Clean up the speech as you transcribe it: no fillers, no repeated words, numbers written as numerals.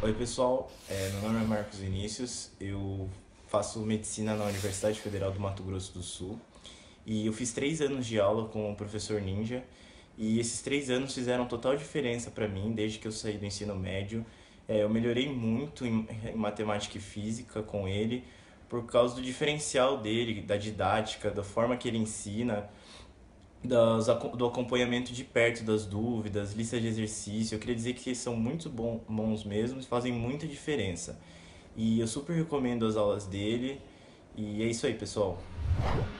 Oi pessoal, meu nome é Marcos Vinícius, eu faço medicina na Universidade Federal do Mato Grosso do Sul e eu fiz 3 anos de aula com o professor Ninja e esses 3 anos fizeram total diferença para mim desde que eu saí do ensino médio. Eu melhorei muito em matemática e física com ele por causa do diferencial dele, da didática, da forma que ele ensina, do acompanhamento de perto das dúvidas, listas de exercício. Eu queria dizer que são muito bons mesmo e fazem muita diferença. E eu super recomendo as aulas dele. E é isso aí, pessoal.